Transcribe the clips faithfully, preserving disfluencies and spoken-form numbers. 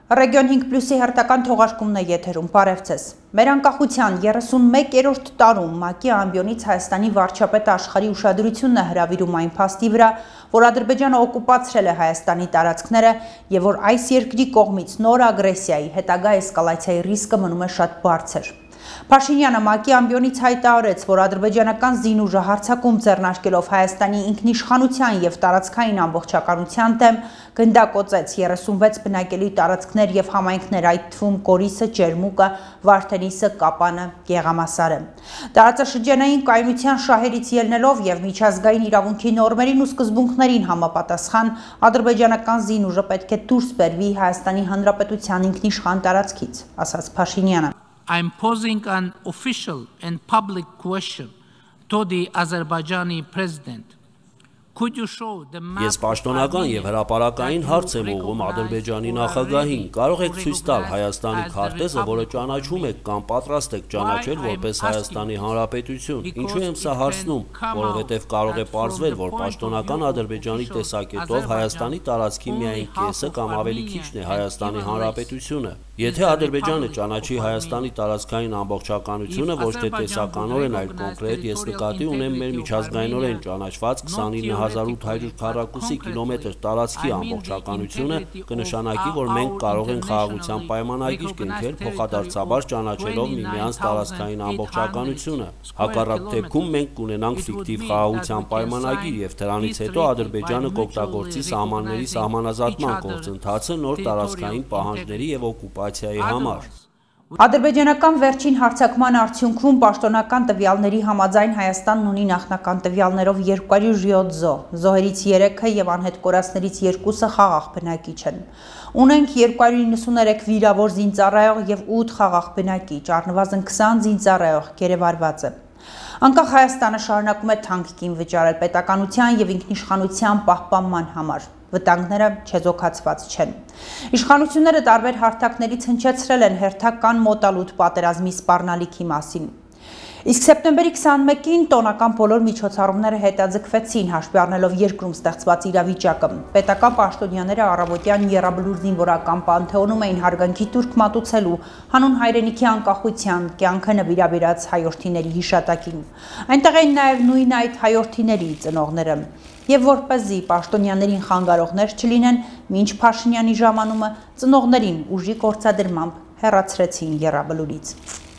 Ռեգիոն հինգ պլյուսի հերթական թողարկումն է եթերում, բարև ձեզ։ Մեր անկախության երեսունմեկերորդ տարում ՄԱԿ-ի ամբիոնից Հայաստանի վարչապետ աշխարհի ուշադրությունն է հրավիրում այն փաստի վրա, որ Ադրբեջանը օկուպացրել է Հայաստանի տարածքները եւ որ այս երկրի կողմից նոր ագրեսիայի, հետագա էսկալացիայի ռիսկը մնում է շատ բարձր։ Փաշինյանը ՄԱԿ-ի ամբիոնից հայտարարեց, որ ադրբեջանական զինուժը հարձակում ձեռնարկելով Հայաստանի ինքնիշխանության եւ տարածքային ամբողջականության դեմ գնդակոծեց երեսունվեց բնակելի տարածքներ եւ համայնքներ, այդ թվում Գորիսը, Ջերմուկը, Վարդենիսը, Կապանը, Գեղամասարը։ Տարածաշրջանային կայունության շահերից ելնելով եւ միջազգային իրավունքի նորմերին ու սկզբունքներին համապատասխան ադրբեջանական զինուժը պետք է դուրս բերվի Հայաստանի Հանրապետության ինքնիշխան տարածքից, ասաց Փաշինյանը։ I'm posing an official and public question to the Azerbaijani president. Could you show the map? Ես պաշտոնական եւ հրապարակային հարց եմ ուղղում Ադրբեջանի նախագահին։ Կարող եք ցույց տալ Հայաստանի քարտեզը, որը ճանաչում եք կամ պատրաստ եք ճանաչել որպես Հայաստանի Հանրապետություն։ Ինչու եմ սա հարցնում, որովհետեւ կարող է պարզվել, որ պաշտոնական Ադրբեջանի տեսակետով Հայաստանի տարածքի միայն կեսը կամ ավելի քիչն է Հայաստանի Հանրապետությունը։ Եթե Ադրբեջանը ճանաչի Հայաստանի տարածքային ամբողջականությունը ոչ թե տեսականորեն, այլ կոնկրետ, ես նկատի ունեմ մեր միջազգայինորեն ճանաչված քսանինը հազար ութ հարյուր քառակուսի կիլոմետր տարածքի ամբողջականությունը, կնշանակի, որ մենք կարող ենք խաղաղության պայմանագիր կնքել փոխադարձաբար ճանաչելով միմյանց տարածքային ամբողջականությունը։ Հակառակ դեպքում մենք կունենանք ֆիկտիվ խաղաղության պայմանագիր եւ դրանից հետո Ադրբեջանը կօգտագործի սահմանների սահմանազատման գործընթացը նոր տարածքային պահանջների եւ օկուպացիայի համար։ Ադրբեջանական վերջին հարձակման արդյունքում պաշտոնական տվյալների համաձայն Հայաստանն ունի նախնական տվյալներով երկու հարյուր յոթ զոհ, զոհերից երեքը եւ անհետ կորածներից երկուսը խաղաղ բնակիչ են։ Ունենք երկու հարյուր իննսուներեք վիրավոր զինծառայող եւ ութ խաղաղ բնակիչ, առնվազն քսան զինծառայող գերեվարված է։ Անկախ Հայաստանը շարունակում է թանկ վճարել պետականության եւ ինքնիշխանության պահպանման համար։ Վտանգները չեզոքացված չեն։ Իշխանությունները տարբեր հարթակներից հնչեցրել են հերթական մոտալուտ պատերազմի սպառնալիքի մասին։ Իսկ սեպտեմբերի քսանմեկին տոնական բոլոր միջոցառումները հետաձգվեցին, հաշվի առնելով երկրում ստեղծված իրավիճակը։ Պետական պաշտոնյաները առավոտյան եռաբլուր զինվորական պանթեոնում էին հարգանքի տուրք մատուցելու հանուն հայրենիքի անկախության կյանքը նվիրաբերած հայրենիների հիշատակին։ Այնտեղ էին նաև նույն այդ հայրենիների ծնողները։ Եվ որպեսզի պաշտոնյաներին խանգարողներ չլինեն, մինչ Փաշինյանի ժամանումը ծնողներին ուժի գործադրմամբ հեռացրեցին եռաբլուրից։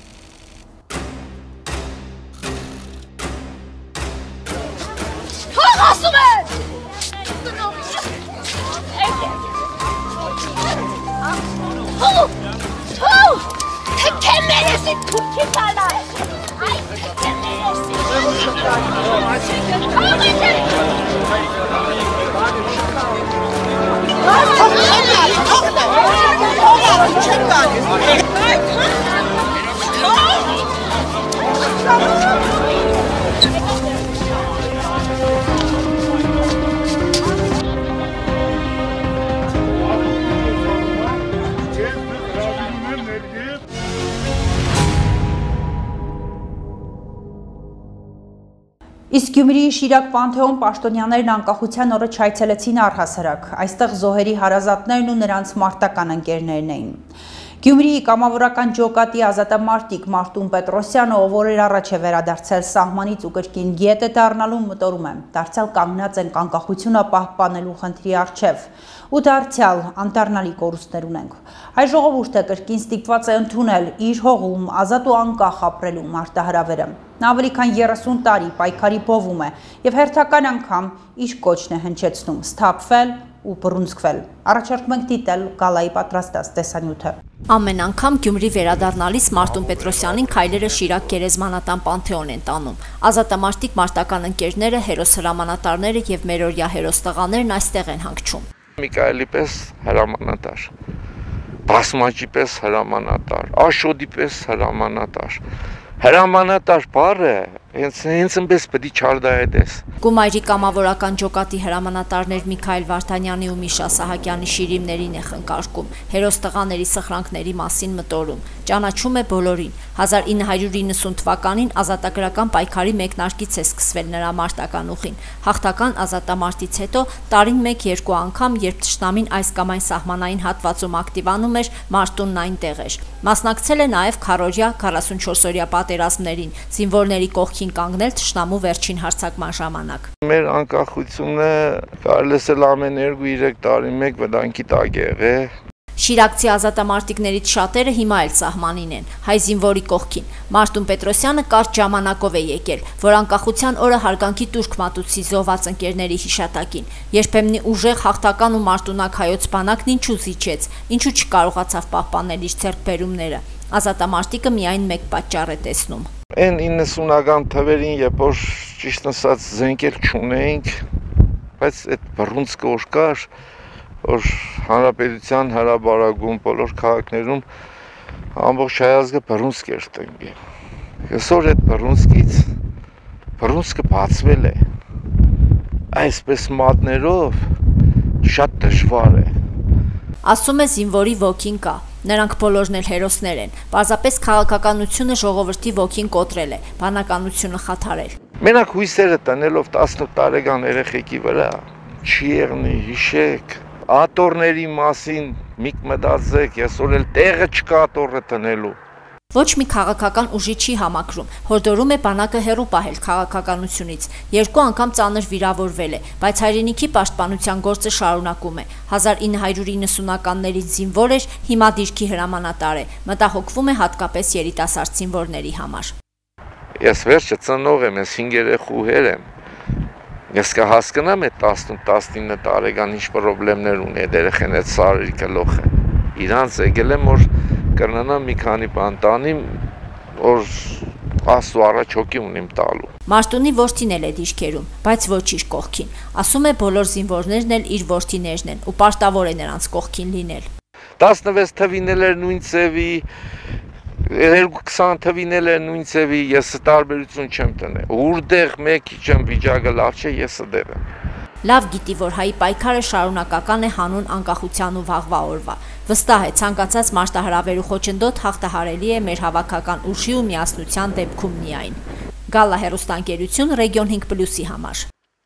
Ասում են։ Հո, հո, թքե մերեսի թուրքի տալա։ Այ թքե մերեսի։ Իսկ Գյումրիի Շիրակ Պանթեոն պաշտոնյաներն անկախության օրը չայցելեցին առհասարակ, այստեղ զոհերի հարազատներն ու նրանց մարտական ընկերներն էին։ Գյումրիի կամավորական ջոկատի ազատամարտիկ Մարտուն Պետրոսյանը, ով օրեր առաջ է վերադարձել սահմանից ու կրկին գետ է դառնալու, մտորում է, դարձյալ կանգնած ենք անկախությունը պահպանելու խնդրի առջև ու դարձյալ անդառնալի կորուստներ ունենք։ Հայ ժողովուրդը կրկին ստիպված է ընդունել իր հողում ազատ ու անկախ ապրելու մարտահրավերը։ Նա ավելի քան երեսուն տարի պայքարի բովում է եւ հերթական անգամ իր կոչն է հնչեցնում սթափվել ու բռունցքվել։ Առաջարկում ենք դիտել գալայի պատրաստած տեսանյութը։ Ամեն անգամ Գյումրի վերադառնալիս Մարտուն Պետրոսյանին քայլերը Շիրակ գերեզմանատան Պանթեոն են տանում։ Ազատամարտիկ մարտական ընկերները, հերոս հրամանատարները եւ մերօրյա հերոս տղաներն այստեղ են հանգչում։ Միքայելի պես հրամանատար, Բասմաճի պես հրամանատար, Աշոդի պես հրամանատար։ Հրամանատար բառը Հենց հենց այնպես պետք է չարդայես։ Գումայրի կամավորական ջոկատի հրամանատարներ Միքայել Վարդանյանի ու Միշա Սահակյանի շիրիմներին է խնկարկում, հերոս տղաների սխրանքների մասին մտորում, ճանաչում է բոլորին։ հազար ինը հարյուր իննսուն թվականին ազատագրական պայքարի մեկնարկից է սկսվել նրա մարտական ուղին։ Հաղթական ազատամարտից հետո տարին մեկ-երկու անգամ, երբ թշնամին այս կամ այն սահմանային հատվածում ակտիվանում էր, Մարտունն այնտեղ էր։ Մասնակցել է նաև քառօրյա քառասունչորսօրյա պատերազմներին, զինվորների կողքին կանգնել թշնամու վերջին հարձակման ժամանակ։ Մեր անկախությունը կարելի է ամեն երկու-երեք տարի մեկ վտանգի տակ է եղել։ Շիրակցի ազատամարտիկներից շատերը հիմա էլ սահմանին են, հայ զինվորի կողքին։ Մարտուն Պետրոսյանը կարճ ժամանակով է եկել, որ անկախության օրը հարգանքի տուրք մատուցի զոհված ընկերների հիշատակին։ Երբեմնի ուժեղ հաղթական ու մարտունակ հայոց բանակն ինչու զիջեց, ինչու չկարողացավ պահպանել իր ձեռքբերումները։ Ազատամարտիկը միայն մեկ պատճառ է տեսնում։ Այն իննսունական թվերին, երբ որ ճիշտ ասած զենքեր չունեինք, բայց այդ բռունցքը որ կար, որ հանրապետության հրաբարագում բոլոր քաղաքներում ամբողջ հայազգը բռունցք էր տնկել։ Այսօր այդ բռունցքից բռունցքը բացվել է։ Այսպես մատներով շատ դժվար է։ Ասում է զինվորի ոգին կա, նրանք բոլորն էլ հերոսներ են, պարզապես քաղաքականությունը ժողովրդի ոգին կոտրել է, բանականությունը խաթարել։ Մենակ հույսերը տնելով տասնութ տարեկան երեխեքի վրա, չի եղնի, հիշեք, ատորների մասին միք մտածեք, այսօր էլ տեղը չկա ատորը տնելու։ Ոչ մի քաղաքական ուժի չի համակրում, հորդորում է բանակը հեռու պահել քաղաքականությունից, երկու անգամ ծանր վիրավորվել է, բայց հայրենիքի պաշտպանության գործը շարունակում է։ հազար ինը հարյուր իննսունականներից զինվոր էր, հիմա դիրքի հրամանատար է, մտահոգվում է հատկապես երիտասարդ զինվորների համար։ Ես վերջը ծնող եմ, ես հինգ երեխու հեր եմ։ Ես կհասկանամ այդ տասնութ-տասնինը տարեկան ինչ խնդիրներ ունի այդ երեխեն այդ սարերի գլուխը։ Իրանց եկել եմ որ կրնանամ մի քանի բան տանիմ, որ աստու առաջ հոգի ունիմ տալու։ Մարտունի որդին էլ է դիրքերում, բայց ոչ իր կողքին։ Ասում է բոլոր զինվորներն էլ իր որդիներն են ու պարտավոր է նրանց կողքին լինել։ տասնվեց թվին էլ էր նույն ծևի, երկու թվին էլ էր նույն ծևի, ես տարբերություն չեմ տնել։ Ուրդեղ մեկի չեմ վիճակը լավ չէ, ես դեղ եմ։ Լավ գիտի, որ հայի պայքարը շարունակական է հանուն անկախության ու վաղվա օրվա։ Վստահ է, ցանկացած մարտահրավեր ու խոչընդոտ հաղթահարելի է մեր հավաքական ուժի ու միասնության դեպքում միայն։ Գալլա հեռուստաընկերություն Ռեգիոն հինգ պլյուսի համար։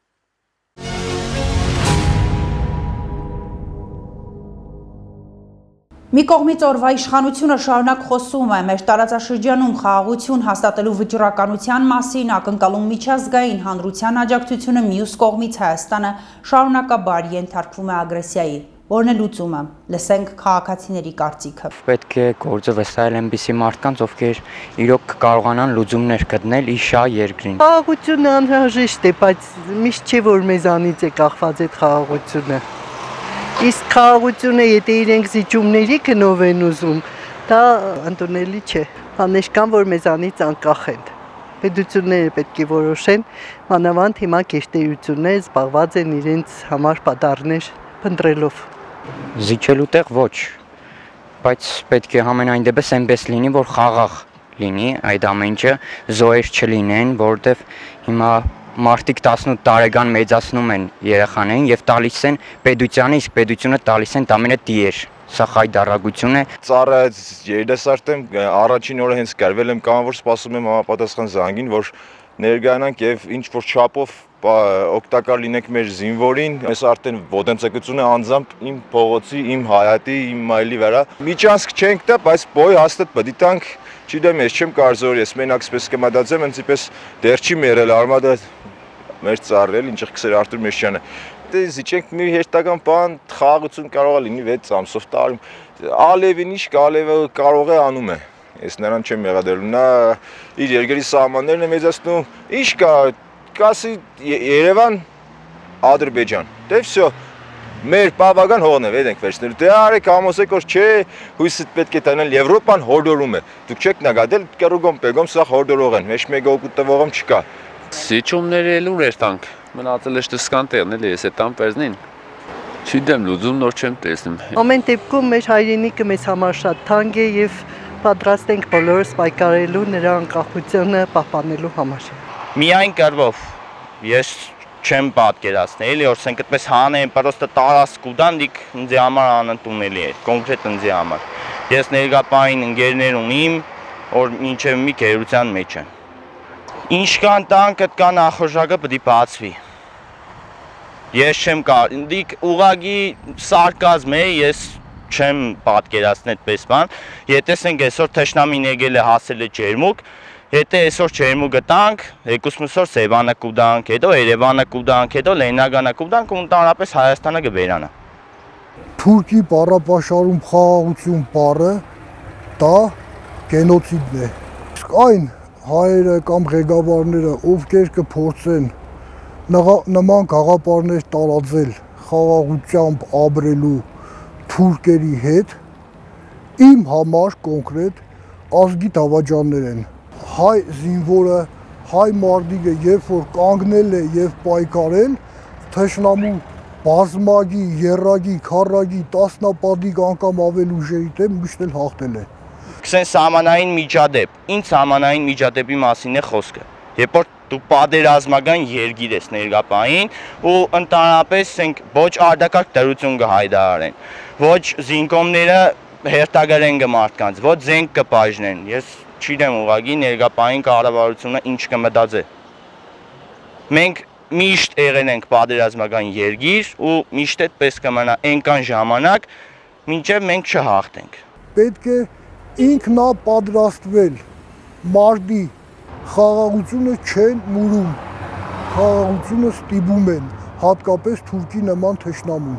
Մի կողմից օրվա իշխանությունը շարունակ խոսում է մեր տարածաշրջանում խաղաղություն հաստատելու վճռականության մասին, ակնկալում միջազգային հանրության աջակցությունը, մյուս կողմից Հայաստանը շարունակաբար ենթարկվում է ագրեսիայի, որն է լուծումը։ Լսենք քաղաքացիների կարծիքը։ Պետք է գործը վստահել այնպիսի մարդկանց, ովքեր իրոք կարողանան լուծումներ գտնել իշա երկրին։ Խաղաղությունը անհրաժեշտ է, բայց միշտ չէ որ մեզանից է կախված այդ խաղաղությունը։ Իսկ խաղաղությունը, եթե իրենք զիջումների գնով են ուզում, դա ընդունելի չէ։ Անեշկան, որ մեզանից անկախ են։ Պետությունները պետք է որոշեն, մանավանդ հիմա գերտերությունները զբաղված են իրենց համար պատառներ փնտրելով։ Զիջելու տեղ ոչ, բայց պետք է համենայն դեպս այնպես լինի, որ խաղաղ լինի այդ ամեն ինչը, զոհեր չլինեն, որովհետև հիմա մարդիկ տասնութ տարեկան մեծացնում են երեխաներին եւ տալիս են պետությանը, իսկ պետությունը տալիս են ամենը տիեր։ Սա խայդարագություն է։ Ծառայած երիտասարդ եմ, առաջին օրը հենց գրվել եմ կամավոր սպասում եմ համապատասխան զանգին, որ ներգանանք եւ ինչ որ չափով օգտակար լինենք մեր զինվորին։ Այս արդեն ոտնձգությունը անձամբ իմ փողոցի, իմ հայատի, իմ մայլի վրա։ Միջանցք չենք տա, բայց բոյ հաստատ պետք է տանք։ Չգիտեմ, ես չեմ կարծոր, ես մենակ սպես կմտածեմ, հենց իպես դեռ չի մերել արմատը մեր ծառել, ինչը քսեր Արտուր Մեշյանը։ Դե զիջենք մի հերթական բան, խաղաղություն կարող է լինի վեց ամսով տարում։ Ալևին ինչ Ալևը կարող է անում է։ Ես նրան չեմ մեղադրում, նա իր երկրի սահմաններն է մեծացնում։ Ինչ կա, կասի Երևան, Ադրբեջան։ Դե վсё, մեր բավական հողն է, vedենք վերցնել։ Դե արեք համոզեք, որ չէ, հույսդ պետք է տանել Եվրոպան հորդորում է։ Դուք չեք նկատել, կերուգոմ պեգոմ սա հորդորող են, ոչ մեկ օգուտ տվողում չկա։ Սիճումները լուր էր տանք, մնացել է շտսկան տեղն էլի, ես այդ ամպերզնին, չիդեմ լուծում նոր չեմ տեսնում։ Ամեն դեպքում մեր հայրենիքը մեզ համար շատ թանկ է եւ պատրաստ ենք բոլորս պայքարելու նրա անկախությունը պահպանելու համար։ Միայն կռվով ես չեմ պատկերացնել, էլի որ ասենք այդպես հանեն, պրոստը տարած կուդան դիք ինձ համար անընդունելի է, կոնկրետ ինձ համար։ Ես ներկապային ընկերներ ունիմ, որ մինչև մի գերության մեջ են։ Ինչքան տանկ այդ կա նախորժակը պետք է բացվի։ Ես չեմ կար, դիք ուղագի սարկազմ է, ես չեմ պատկերացնել այդպես բան, եթե ասենք այսօր թշնամին եկել է հասել է ջերմուկ, եթե այսօր ջերմուկը տանք, երկուսմիսօր Սևանը կուդանք, հետո Երևանը կուդանք, հետո Լենինագրադը կուդանք ու ընդհանրապես Հայաստանը կվերանա։ Թուրքի բառապաշարում խաղաղություն բառը դա գենոցիդն է։ Իսկ այն հայերը կամ ղեկավարները, ովքեր կփորձեն նման գաղափարներ տարածել խաղաղությամբ ապրելու թուրքերի հետ, իմ համար կոնկրետ ազգի դավաճաններ են։ Հայ զինվորը, հայ մարդիկը երբ որ կանգնել է եւ պայքարել, թշնամու բազմագի, երրագի, քառագի, տասնապատիկ անգամ ավել ուժերի դեմ միշտ էլ հաղթել է։ Քսեն սահմանային միջադեպ, ինչ սահմանային միջադեպի մասին է խոսքը։ Երբ որ դու պատերազմական երկիր ես ներկապային ու ընդհանրապես ասենք ոչ արդակարգ դրություն կհայտարարեն, ոչ զինկոմները հերթագրեն կմարդկանց, ոչ զենք կբաժնեն։ Ես չգիտեմ ուղղակի ներկապային կառավարությունը ինչ կմտածի։ Մենք միշտ եղել ենք պատերազմական երկիր ու միշտ այդպես կմնա այնքան ժամանակ, մինչև մենք չհաղթենք։ Պետք է ինքնա պատրաստվել մարդի խաղաղությունը չեն մուրում, խաղաղությունը ստիպում են, հատկապես թուրքի նման թշնամուն։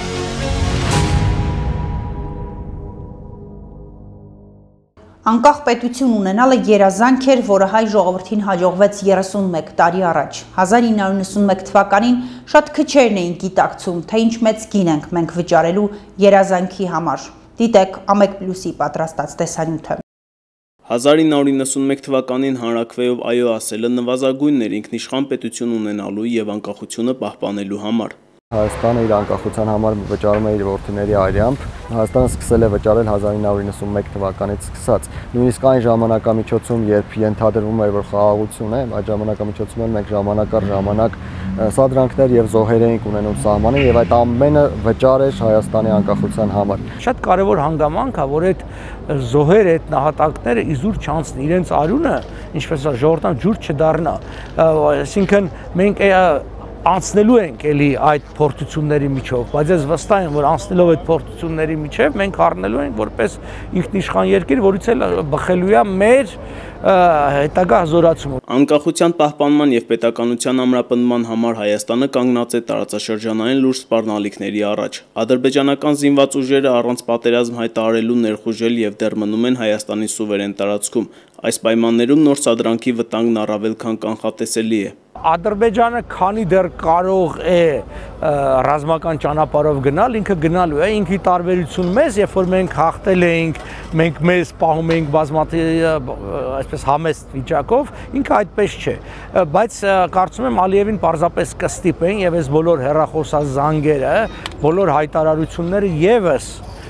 Անկախ պետություն ունենալը երազանք էր, որը հայ ժողովրդին հաջողվեց երեսունմեկ տարի առաջ։ հազար ինը հարյուր նվաթ թվականին շատ քչերն էին գիտակցում, թե ինչ մեծ գին ենք մենք վճարելու երազանքի համար։ Դիտեք Ամեկ Պլյուսի պատրաստած տեսանյութը։ հազար ինը հարյուր նվաթ թվականին հանրաքվեով այո ասելը նվազագույնն էր ինքնիշխան պետություն ունենալու եւ անկախությունը պահպանելու համար։ Հայաստանը իր անկախության համար վճարում է իր որդիների արյամբ։ Հայաստանը սկսել է վճարել հազար ինը հարյուր նվաթ թվականից սկսած։ Նույնիսկ այն ժամանակամիջոցում, երբ ենթադրվում էր, որ խաղաղություն է, այդ ժամանակամիջոցում էլ մենք ժամանակ առ ժամանակ սադրանքներ եւ զոհեր էինք ունենում սահմանին եւ այդ ամենը վճար էր Հայաստանի անկախության համար։ Շատ կարևոր հանգամանք է, որ այդ զոհերը, այդ նահատակները իզուր չանցնի, իրենց արյունը, ինչպես ժողովրդան ջուր չդառնա։ Այսինքն մենք անցնելու ենք էլի այդ փորձությունների միջով, բայց ես վստահ եմ, որ անցնելով այդ փորձությունների միջև մենք առնելու ենք որպես ինքնիշխան երկիր, որից էլ բխելու է մեր հետագա զորացումը։ Անկախության պահպանման եւ պետականության ամրապնդման համար Հայաստանը կանգնած է տարածաշրջանային լուրջ սպառնալիքների առաջ։ Ադրբեջանական զինված ուժերը առանց պատերազմ հայտարարելու ներխուժել եւ դեռ մնում են Հայաստանի սուվերեն տարածքում։ Այս պայմաններում նոր սադրանքի վտանգն առավել քան կանխատեսելի է։ Ադրբեջանը քանի դեռ կարող է ռազմական ճանապարհով գնալ, ինքը գնալու է, ինքի տարբերություն մեզ, երբ որ մենք հաղթել էինք, մենք մեզ պահում էինք բազմաթիվ այսպես համեստ վիճակով, ինքը այդպես չէ, բայց կարծում եմ Ալիևին պարզապես կստիպեն եւ այս բոլոր հեռախոսազանգերը, բոլոր հայտարարությունները եւս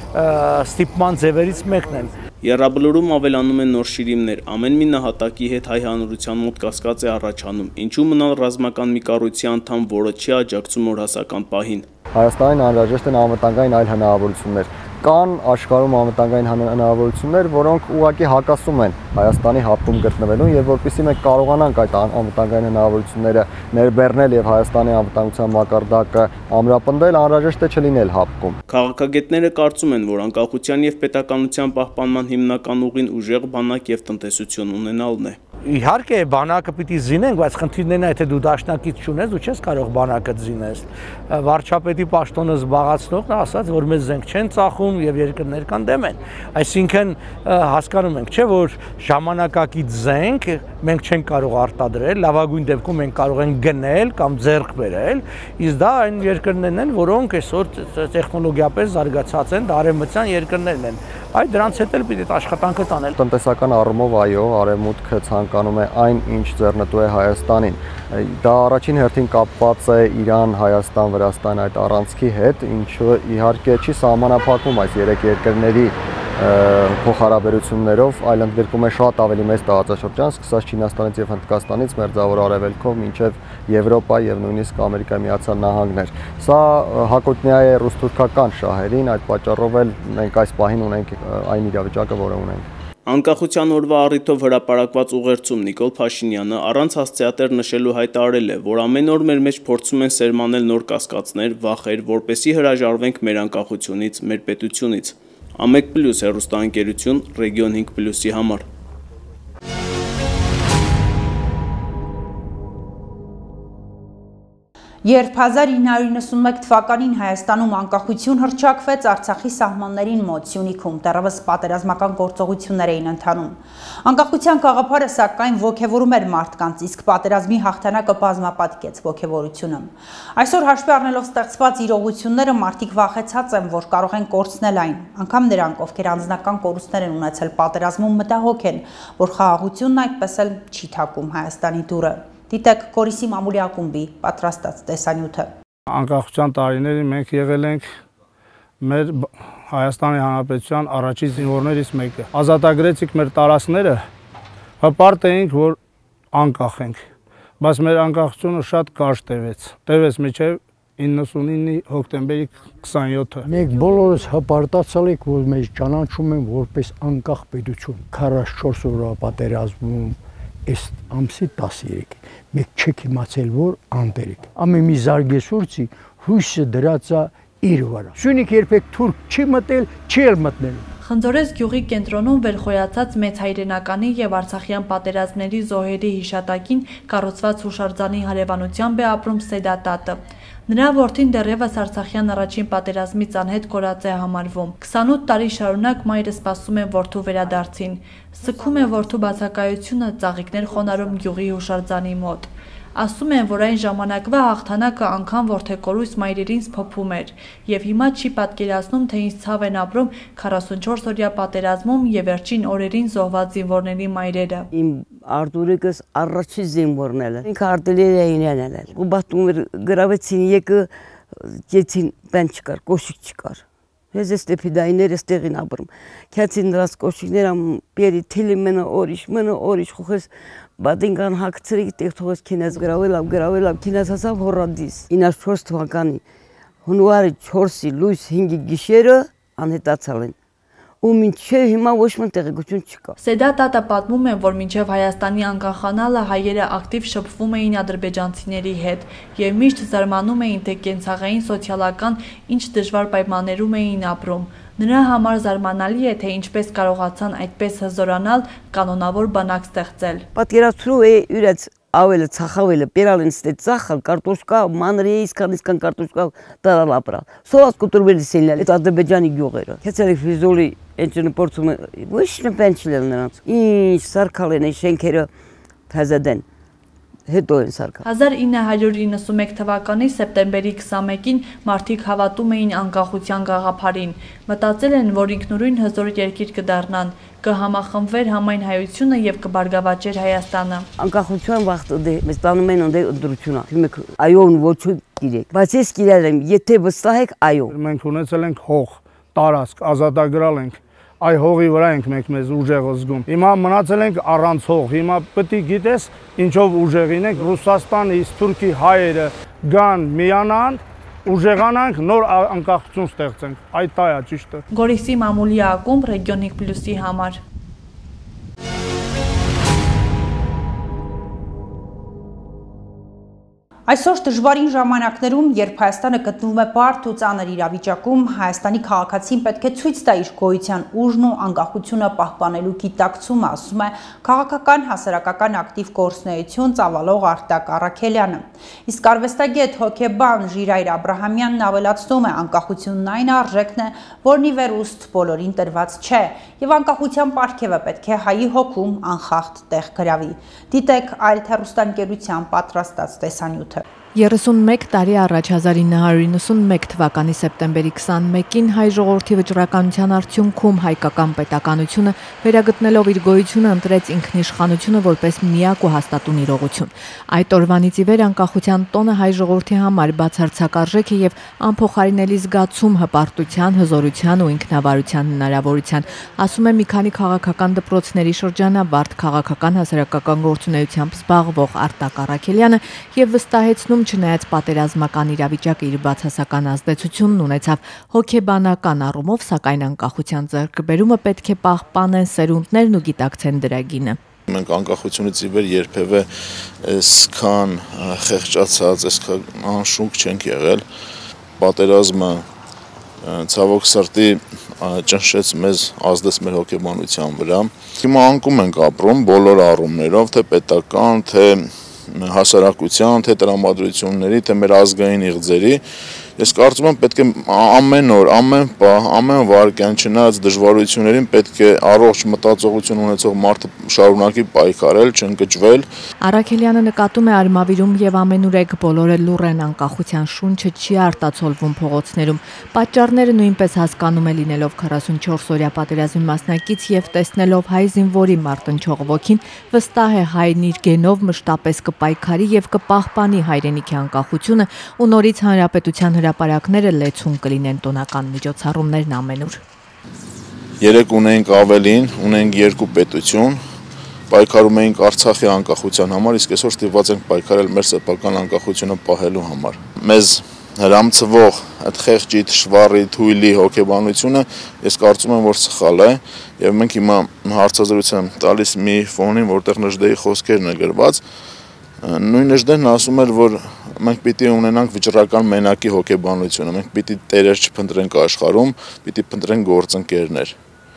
ստիպման ձևերից մեկն են։ Եռաբլուրում ավելանում են նոր շիրիմներ, ամեն մի նահատակի հետ հայ հանրության մոտ կասկած է առաջանում, ինչու մնալ ռազմական մի կառույցի անդամ, որը չի աջակցում օրհասական պահին։ Հայաստանին անհրաժեշտ են անվտանգային այլ հնարավորություններ։ Կան աշխարհում անվտանգային հնարավորություններ, որոնք ուղղակի հակասում են Հայաստանի հապկում գտնվելուն, եւ որպեսզի մենք կարողանանք այդ անվտանգային հնարավորությունները ներբեռնել եւ Հայաստանի անվտանգության մակարդակը ամրապնդել, անհրաժեշտ է չլինել հապկում։ Քաղաքագետները կարծում են, որ անկախության եւ պետականության պահպանման հիմնական ուղին ուժեղ բանակ եւ տնտեսություն ունենալն է։ Իհարկե բանակը պիտի զինենք, բայց խնդիրն է, եթե դու դաշնակից չունես, դու չես կարող բանակը զինես։ Վարչապետի պաշտոնը զբաղացնողն ասաց, որ մեզ զենք չեն ծախում եւ երկրներ կան դեմ են։ Այսինքն հասկանում ենք, չէ՞ որ ժամանակակից զենք մենք չենք կարող արտադրել, լավագույն դեպքում մենք կարող ենք գնել կամ ձեռք բերել, իսկ դա այն երկրներն են, որոնք այսօր տեխնոլոգիապես զարգացած են, արևմտյան երկրներն են։ Այդ դրանց հետ էլ պիտի աշխատանքը տանել։ Տնտեսական առումով այո, արևմուտքը ցանկանում է այն, ինչ ձեռնտու է Հայաստանին։ Դա առաջին հերթին կապված է Իրան, Հայաստան, Վրաստան այդ առանցքի հետ, ինչը իհարկե չի սահմանափակվում այս երեք երկրների փոխհարաբերություններով այլ ընդգրկում է շատ ավելի մեծ տարածաշրջան, սկսած Չինաստանից եւ Հնդկաստանից մերձավոր արևելքով մինչեւ Եվրոպա եւ նույնիսկ Ամերիկայի Միացյալ Նահանգներ։ Սա հակոտնյա է ռուս-թուրքական շահերին, այդ պատճառով էլ մենք այս պահին ունենք այն իրավիճակը, որը ունենք։ Անկախության օրվա առիթով հրապարակված ուղերձում Նիկոլ Փաշինյանը առանց հասցեատեր նշելու հայտարարել է, որ ամեն օր մեր մեջ փորձում են սերմանել նոր կասկածներ, վախեր, որպեսզի հրաժարվենք մեր անկախությունից, մեր պետությունից։ Ամեկ պլյուս հեռուստաընկերություն Ռեգիոն հինգ պլյուսի համար։ Երբ հազար ինը հարյուր իննսունմեկ թվականին Հայաստանում անկախություն հռչակվեց, Արցախի սահմաններին մոտ Սյունիքում դեռևս պատերազմական գործողություններ էին ընթանում։ Անկախության գաղափարը սակայն ոգևորում էր մարդկանց, իսկ պատերազմի հաղթանակը բազմապատկեց ոգևորությունը։ Այսօր հաշվի առնելով ստեղծված իրողությունները, մարդիկ վախեցած են, որ կարող են կորցնել այն։ Անգամ նրանք, ովքեր անձնական կորուստներ են ունեցել պատերազմում, մտահոգ են, որ խաղաղությունն այդպես էլ չի թակում Հայաստանի դուռը։ Դիտեք Կորիսի մամուլի ակումբի պատրաստած տեսանյութը։ Անկախության տարիներին մենք եղել ենք մեր Հայաստանի Հանրապետության առաջին զինվորներից մեկը։ Ազատագրեցինք մեր տարածքները, հպարտ էինք, որ անկախ ենք, բայց մեր անկախությունը շատ կարճ տևեց։ Տևեց մինչև իննսունինի հոկտեմբերի քսանյոթը։ Մենք բոլորս հպարտացել ենք, որ մեզ ճանաչում են որպես անկախ պետություն։ քառասունչորս օրվա պատերազմում այս ամսի տասներեքին մեկ չեք իմացել, որ անտեր եք։ Ամեն մի զարգեսուրցի հույսը դրած է իր վրա։ Սյունիք երբեք թուրք չի մտել, չի էլ մտնել։ Խնձորես գյուղի կենտրոնում վերխոյացած մեծ հայրենականի եւ արցախյան պատերազմների զոհերի հիշատակին կառուցված հուշարձանի հարևանությամբ է ապրում Սեդատատը։ Նրա որդին դեռևս Արցախյան առաջին պատերազմից անհետ կորած է համարվում։ քսանութ տարի շարունակ մայրը սպասում է որդու վերադարձին։ Սգում է որդու բացակայությունը, ծաղիկներ խոնարհում գյուղի հուշարձանի մոտ։ Ասում են, որ այն ժամանակվա հաղթանակը անգամ որդեկորույս մայրերին սփոփում էր, եւ հիմա չի պատկերացնում, թե ինչ ցավ են ապրում քառասունչորս օրյա պատերազմում եւ վերջին օրերին զոհված զինվորների մայրերը։ Իմ Արտուրիկս առաջի զինվորն էր։ Ինքը արտիլերիային էր։ Ու բաթում գրավեցին եկը գեցին բան չկար, կոշիկ չկար։ Ես ստեփիդայներ էստեղին ապրում։ Քացին դրած կոշիկներ ամ բերի թիլի մենը օրիշ մենը օրիշ խոხես բադինգան հակցրի տեղ թողես քինես գրավել ավ գրավել ավ քինես հասավ հորադիս իննասչորս թվականի հունվարի չորսի լույս հինգի գիշերը անհետացալ են ու մինչև հիմա ոչ մի տեղեկություն չկա։ Սեդատատը պատմում է, որ մինչև Հայաստանի անկախանալը հայերը ակտիվ շփվում էին ադրբեջանցիների հետ եւ միշտ զարմանում էին, թե կենցաղային սոցիալական ինչ դժվար պայմաններում էին ապրում։ Նրա համար զարմանալի է, թե ինչպես կարողացան այդպես հզորանալ, կանոնավոր բանակ ստեղծել։ Պատկերացրու է յուրաց ավելը ցախավելը պերալին ստե ցախալ կարտոշկա մանրի իսկան իսկան կարտոշկա տարալ ապրալ։ Սոված կուտուրբելի սենլել այդ ադրբեջանի գյուղերը։ Քեցերի ֆիզոլի Էջնի փորձում ոչ մի բան չլել նրանց։ Ինչ սարքալ են շենքերը թազադեն։ Հետո են սարքալ։ հազար ինը հարյուր իննսունմեկ թվականի սեպտեմբերի քսանմեկին մարդիկ հավատում էին անկախության գաղափարին։ Մտածել են, որ ինքնուրույն հզոր երկիր կդառնան, կհամախմբվեր համայն հայությունը եւ կբարգավաճեր Հայաստանը։ Անկախության վաղտը դե մեզ տանում են ընդ ընդրությունա։ Filmek այոն ոչ գիրեք։ Բայց ես գիրել եմ, եթե վստահ եք այո։ Մենք ունեցել ենք հող, տարածք, ազատագրալ ենք։ Այ հողի վրա ենք մենք մեզ ուժեղ զգում։ Հիմա մնացել ենք առանց հող։ Հիմա պետք է գիտես ինչով ուժեղին ենք Ռուսաստանից, Թուրքի հայերը գան, միանան, ուժեղանանք, նոր անկախություն ստեղծենք։ Այդ դա է ճիշտը։ Գորիսի մամուլի ակումբ Ռեգիոն հինգ պլյուսի համար։ Այսօր դժվարին ժամանակներում, երբ Հայաստանը գտնվում է բարդ ու ծանր իրավիճակում, Հայաստանի քաղաքացին պետք է ցույց տա իր գոյության ուժն ու անկախությունը պահպանելու գիտակցումը, ասում է քաղաքական հասարակական ակտիվ գործունեություն ծավալող Արտակ Առաքելյանը։ Իսկ արվեստագետ հոգեբան Ժիրայր Աբրահամյանն ավելացնում է, անկախությունն այն արժեքն է, որն ի վերուստ բոլորին տրված չէ, եւ անկախության պարգևը պետք է հայի հոգում անխախտ տեղ գրավի։ Դիտեք այլ հեռուստաընկերության պատրաստած տեսանյութը։ երեսունմեկ տարի առաջ հազար ինը հարյուր իննսունմեկ թվականի սեպտեմբերի քսանմեկին հայ ժողովրդի վճռականության արդյունքում հայկական պետականությունը վերագտնելով իր գոյությունը ընտրեց ինքնիշխանությունը որպես միակ ու հաստատուն իրողություն։ Այդ օրվանից ի վեր անկախության տոնը հայ ժողովրդի համար բացարձակ արժեք է եւ անփոխարինելի զգացում հպարտության, հզորության ու ինքնավարության հնարավորության, ասում է մի քանի քաղաքական դպրոցների շրջանավարտ քաղաքական հասարակական գործունեությամբ զբաղվող Արտակ Առաքելյանը եւ վստահեցնում չնայած պատերազմական իրավիճակը իր բացասական ազդեցությունն ունեցավ հոգեբանական առումով, սակայն անկախության ձեռքբերումը պետք է պահպանեն սերունդներն ու գիտակցեն դրա գինը։ Մենք անկախությունից ի վեր երբևէ այսքան խեղճացած, այսքան անշուք չենք եղել։ Պատերազմը ցավոք սրտի ճնշեց մեզ, ազդեց մեր հոգեբանության վրա։ Հիմա անկում ենք ապրում բոլոր առումներով, թե պետական, թե հասարակության, թե տրամադրությունների, թե մեր ազգային իղձերի։ Ես կարծում եմ պետք է ամեն օր, ամեն պահ, ամեն վայրկյան չնայած դժվարություններին պետք է առողջ մտածողություն ունեցող մարդը շարունակի պայքարել, չընկճվել։ Առաքելյանը նկատում է արմավիրում եւ ամենուրեք բոլորը լուռ են, անկախության շունչը չի արտացոլվում փողոցներում։ Պատճառները նույնպես հասկանում է լինելով քառասունչորս օրյա պատերազմի մասնակից եւ տեսնելով հայ զինվորի մարտնչող ոգին, վստահ է հայն իր գենով մշտապես կպայքարի եւ կպահպանի հայրենիքի անկախությունը ու նորից հանրապետության հրապարակները լեցուն կլինեն տոնական միջոցառումներն ամենուր։ Երեք ունենք ավելին, ունենք երկու պետություն, պայքարում էինք Արցախի անկախության համար, իսկ այսօր ստիպված ենք պայքարել մեր սեփական անկախությունը պահելու համար։ Մեզ հրամցվող այդ խեղճի, թշվառի, թույլի հոգեբանությունը ես կարծում եմ, որ սխալ է եւ մենք հիմա հարցազրույց տալիս մի ֆոնին, որտեղ Նժդեի խոսքերն է գրված, նույն Նժդեն ասում էր, որ մենք պիտի ունենանք վճռական մենակի հոգեբանությունը, մենք պիտի տերեր չփնտրենք աշխարհում, պիտի փնտրենք գործընկերներ։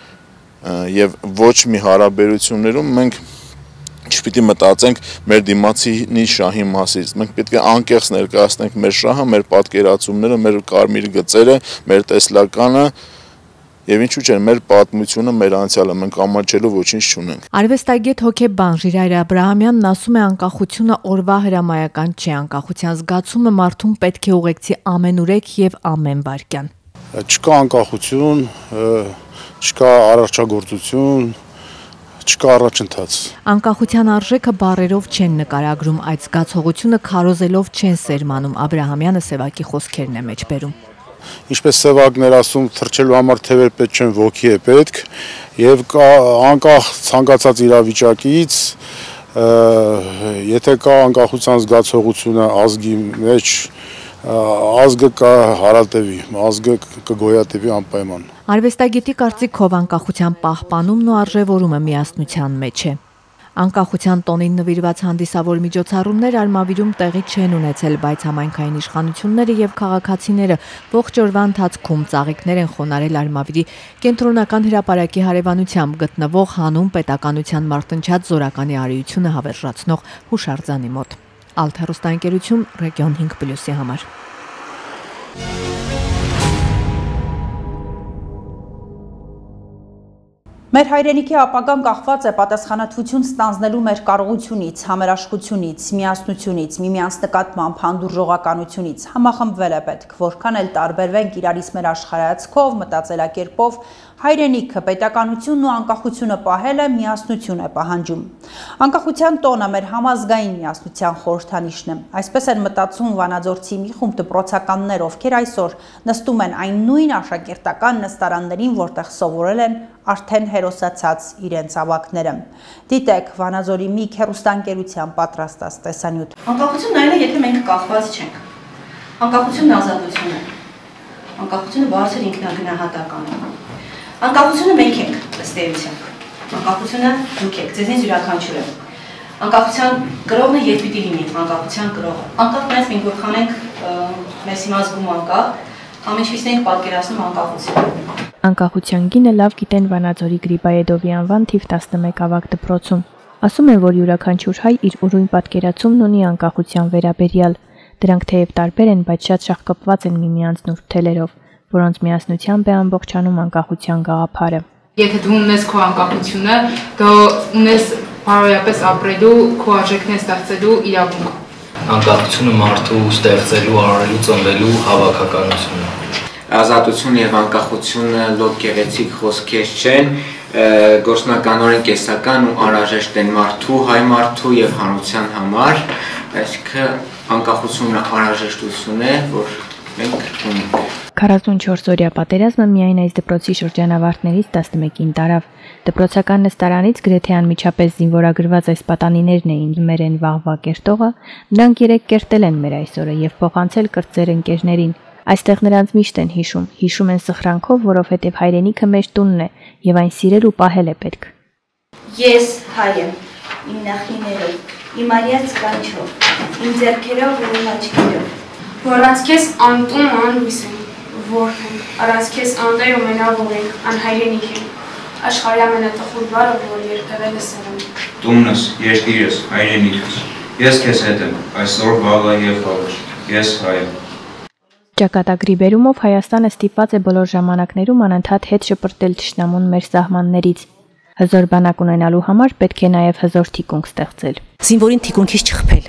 Եվ ոչ մի հարաբերություններում մենք չպիտի մտածենք մեր դիմացինի շահի մասից, մենք պետք է անկեղծ ներկայացնենք մեր շահը, մեր պատկերացումները, մեր կարմիր գծերը, մեր տեսլականը Եվ ինչու՞ չէ, մեր պատմությունը, մեր անցյալը մենք ամաչելու ոչինչ չունենք։ Արվեստագետ հոգեբան Ժիրայր Աբրահամյանն ասում է, անկախությունը օրվա հրամայական չէ, անկախության զգացումը մարդուն պետք է ուղեկցի ամենուրեք եւ ամեն վայրկյան։ Չկա անկախություն, չկա առողջագործություն, չկա առաջընթաց։ Անկախության արժեքը բառերով չեն նկարագրում, այդ զգացողությունը քարոզելով չեն սերմանում, Աբրահամյանը Սևակի խոսքերն է մեջբերում։ Ինչպես Սևակն էր ասում, թռչելու համար թևեր պետք չեն, ոգի է պետք, եւ անկախ ցանկացած իրավիճակից, եթե կա անկախության զգացողությունը ազգի մեջ, ազգը կհարատևի, ազգը կգոյատևի անպայման։ Արվեստագետի կարծիքով անկախության պահպանումն ու արժևորումը միասնության մեջ է։ Անկախության տոնին նվիրված հանդիսավոր միջոցառումներ Արմավիրում տեղի չեն ունեցել, բայց համայնքային իշխանությունները եւ քաղաքացիները ողջ օրվա ընթացքում ծաղիկներ են խոնարհել Արմավիրի կենտրոնական հրապարակի հարևանությամբ գտնվող հանուն պետականության մարտնչած զորականի արիությունը հավերժացնող հուշարձանի մոտ։ Ալթ հեռուստաընկերություն Ռեգիոն հինգ պլյուսի համար։ Մեր հայրենիքի ապագան կախված է պատասխանատվություն ստանձնելու մեր կարողությունից, համերաշխությունից, միասնությունից, միմյանց նկատմամբ հանդուրժողականությունից, համախմբվել է պետք, որքան էլ տարբերվենք իրարից մեր աշխարհայացքով, մտածելակերպով, հայրենիքը, պետականությունն ու անկախությունը պահելը միասնություն է պահանջում։ Անկախության տոնը մեր համազգային միասնության խորհրդանիշն է։ Այսպես են մտածում Վանաձորցի մի խումբ դպրոցականներ, ովքեր այսօր նստում են այն նույն աշակերտական նստարաններին, որտեղ սովորել են արդեն հերոսացած իրենց ավակները։ Դիտեք Վանաձորի մի հեռուստաընկերության պատրաստած տեսանյութ։ Անկախությունն այն է, եթե մենք կախված չենք։ Անկախությունն ազատություն է։ Անկախությունը բարձր ինքնագնահատական է։ Անկախությունը մենք ենք, ըստ էության։ Անկախությունը դուք եք, ձեզնից յուրաքանչյուր է։ Անկախության կրողը երբ պիտի լինի, անկախության կրողը։ Անկախ նրանց մենք որքան ենք մեզ հիմա զգում անկախ, կամ ինչպես ենք պատկերացնում անկախությունը։ Անկախության գինը լավ գիտեն Վանաձորի Գրիբայեդովի անվան թիվ տասնմեկ ավագ դպրոցում։ Ասում են, որ յուրաքանչյուր հայ իր ուրույն պատկերացումն ունի անկախության վերաբերյալ։ Դրանք թեև տարբեր են, բայց շատ շահկապված են միմյանց նուրբ թելերով, որոնց միասնությամբ է ամբողջանում անկախության գաղափարը։ Եթե դու ունես քո անկախությունը, դու ունես բարոյապես ապրելու, քո արժեքներ ստեղծելու իրավունք։ անկախությունը մարդու ստեղծելու, արարելու, ծնվելու հավաքականությունը։ Ազատությունը եւ անկախությունը լոկ գեղեցիկ խոսքեր չեն, գործնականորեն կեսական ու անհրաժեշտ են մարդու, հայ մարդու եւ հանրության համար, այսինքն անկախությունը անհրաժեշտություն է, որ մենք ունենք։ քառասունչորս օրյա պատերազմը միայն այս դպրոցի շրջանավարտներից տասնմեկին տարավ։ Դպրոցական նստարանից գրեթե անմիջապես զինվորագրված այս պատանիներն էին մերեն վաղվա կերտողը, նրանք երեք կերտել են մեր այսօրը եւ փոխանցել կրտսեր ընկերներին։ Այստեղ նրանց միշտ են հիշում, հիշում են սխրանքով, որովհետև հայրենիքը մեր տունն է եւ այն սիրել ու պահել է պետք։ Ես հայ եմ, իմ նախնիներով, իմ արյաց կանչով, իմ ձեռքերով ու իմ աչքերով։ Որ առանց քեզ անտուն անլույս են, որբ են, առանց քեզ անտեր ու մենավոր են, անհայրենիք են, աշխարհի ամենատխուր բառը, որ երբևէ լսել եմ։ Տունս, երկիրս, հայրենիքս, ես քեզ հետ եմ, այսօր վաղը եւ հավեր, ես հայ եմ։ Ճակատագրի բերումով Հայաստանը ստիպված է բոլոր ժամանակներում անընդհատ հետ շպրտել թշնամուն մեր սահմաններից։ Հզոր բանակ ունենալու համար պետք է նաև հզոր թիկունք ստեղծել։ Զինվորին թիկունքից չխփել,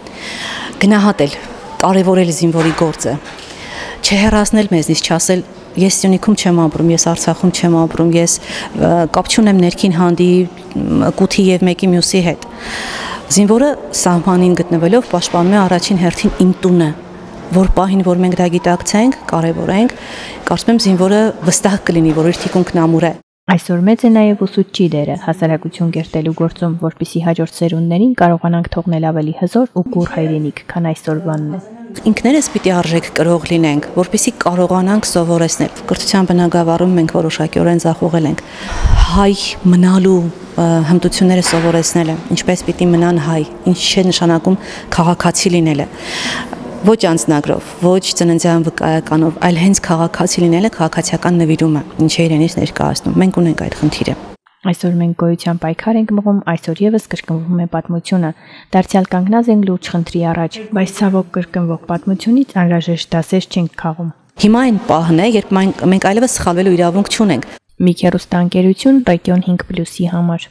գնահատել, կարևորել զինվորի գործը, չհեռացնել մեզնից, չասել ես Սյունիքում չեմ ապրում, ես Արցախում չեմ ապրում, ես կապ չունեմ ներքին հանդի, կութի եւ մեկի մյուսի հետ։ Զինվորը սահմանին գտնվելով պաշտպանում է առաջին հերթին իմ տունը, որ պահին, որ մենք դա գիտակցենք, կարևորենք, կարծում եմ զինվորը վստահ կլինի, որ իր թիկունքն ամուր է։ Այսօր մեծ է նաև ուսուցչի դերը հասարակություն կերտելու գործում, որպեսզի հաջորդ սերունդներին կարողանանք թողնել ավելի հզոր ու կուռ հայրենիք, քան այսօրվանն է։ Ինքներս պիտի արժեք կրող լինենք, որպեսզի կարողանանք սովորեցնել։ Կրթության բնագավառում մենք որոշակիորեն ձախողել ենք։ Հայ մնալու հմտությունները սովորեցնելը, ինչպես պիտի մնան հայ, ինչ չէ նշանակում քաղաքացի լինելը։ Ոչ անձնագրով, ոչ ծննդյան վկայականով, այլ հենց քաղաքացի լինելը քաղաքացիական նվիրումը, ինչ է իրենից ներկայացնում։ Մենք ունենք այդ խնդիրը։ Այսօր մենք գոյության պայքար ենք մղում, այսօր եւս կրկնվում է պատմությունը։ Դարձյալ կանգնած ենք լուրջ խնդրի առաջ, բայց ցավոք կրկնվող պատմությունից անհրաժեշտ դասեր չենք քաղում։ Հիմա այն պահն է, երբ մենք այլևս սխալվելու իրավունք չունենք։ Մի հեռուստաընկերություն Ռեգիոն հինգ պլյուսի համար։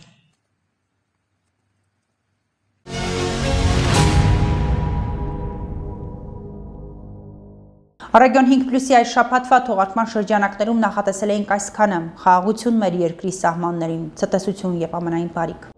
Ռեգիոն հինգ պլյուսի այս շաբաթվա թողարկման շրջանակներում նախատեսել էինք այսքանը՝ խաղաղություն մեր երկրի սահմաններին, ցտեսություն եւ ամենայն բարիք։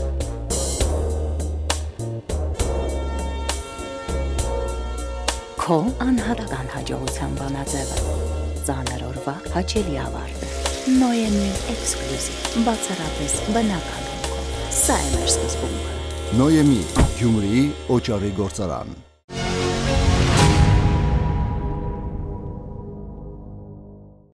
Քո անհատական հաջողության բանաձևը, ծանր օրվա հաճելի ավարտը, Նոյեմի էքսկլյուզիվ, բացառապես բնական հոգով, սա է մեր սկզբունքը։ Նոյեմի, Գյումրիի օճառի գործարան։